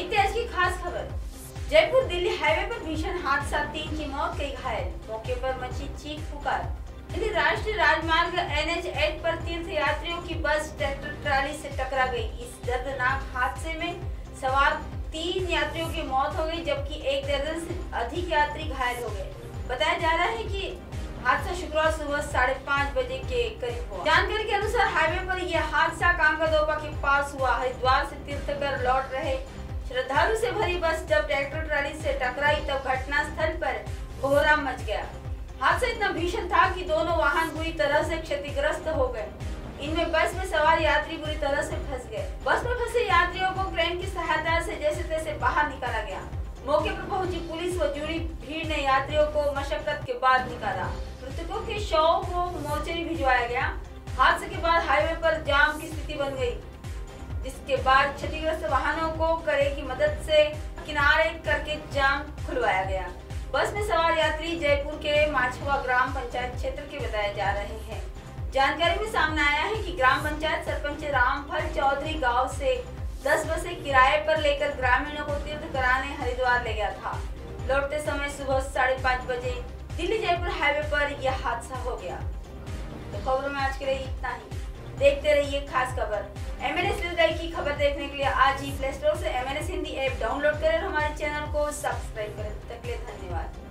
देखते हैं आज की खास खबर। जयपुर दिल्ली हाईवे पर भीषण हादसा, 3 की मौत, कई घायल, मौके पर मची चीख पुकार। दिल्ली राष्ट्रीय राजमार्ग NH 8 पर तीर्थ यात्रियों की बस ट्रैक्टर ट्राली से टकरा गई। इस दर्दनाक हादसे में सवार 3 यात्रियों की मौत हो गई, जबकि 1 दर्जन से अधिक यात्री घायल हो गए। बताया जा रहा है कि हादसा शुक्रवार सुबह 5:30 बजे के करीब हुआ। जानकारी के अनुसार हाईवे पर यह हादसा कांगड़ोबा के पास हुआ। हरिद्वार से तीर्थ कर लौट रहे श्रद्धालु से भरी बस जब ट्रैक्टर ट्राली से टकराई तब घटना स्थल पर कोहराम मच गया। हादसा इतना भीषण था कि दोनों वाहन बुरी तरह से क्षतिग्रस्त हो गए। इनमें बस में सवार यात्री बुरी तरह से फंस गए। बस में फंसे यात्रियों को क्रेन की सहायता से जैसे तैसे बाहर निकाला गया। मौके पर पहुंची पुलिस व जुड़ी भीड़ ने यात्रियों को मशक्कत के बाद निकाला। मृतकों के शव को मोर्चरी भिजवाया गया। हादसे के बाद हाईवे पर जाम की स्थिति बन गई, जिसके बाद क्षतिग्रस्त वाहनों को कड़े की मदद से किनारे करके जाम खुलवाया गया। बस में सवार यात्री जयपुर के माछवा ग्राम पंचायत क्षेत्र के बताए जा रहे हैं। जानकारी में सामने आया है कि ग्राम पंचायत सरपंच रामफल चौधरी गांव से 10 बसें किराए पर लेकर ग्रामीणों को तीर्थ कराने हरिद्वार ले गया था। लौटते समय सुबह 5:30 बजे दिल्ली जयपुर हाईवे पर यह हादसा हो गया। तो खबरों में आज के लिए इतना ही। देखते रहिए खास खबर। MNS न्यूज़ की खबर देखने के लिए आज ही प्ले स्टोर से MNS हिंदी ऐप डाउनलोड करें और हमारे चैनल को सब्सक्राइब करें। तब तक के लिए धन्यवाद।